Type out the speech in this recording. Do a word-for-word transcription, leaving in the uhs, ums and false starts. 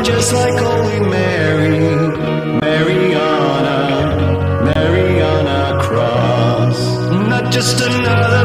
just like Holy Mary, Mariana, Mariana Cross. Not just another